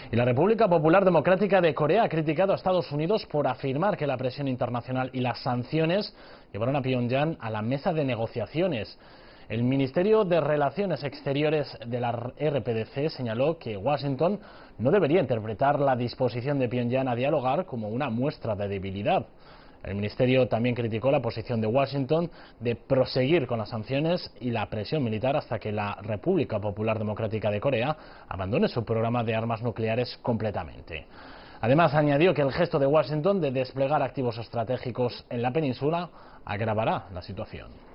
Y la República Popular Democrática de Corea ha criticado a Estados Unidos por afirmar que la presión internacional y las sanciones llevaron a Pyongyang a la mesa de negociaciones. El Ministerio de Relaciones Exteriores de la RPDC señaló que Washington no debería interpretar la disposición de Pyongyang a dialogar como una muestra de debilidad. El Ministerio también criticó la posición de Washington de proseguir con las sanciones y la presión militar hasta que la República Popular Democrática de Corea abandone su programa de armas nucleares completamente. Además, añadió que el gesto de Washington de desplegar activos estratégicos en la península agravará la situación.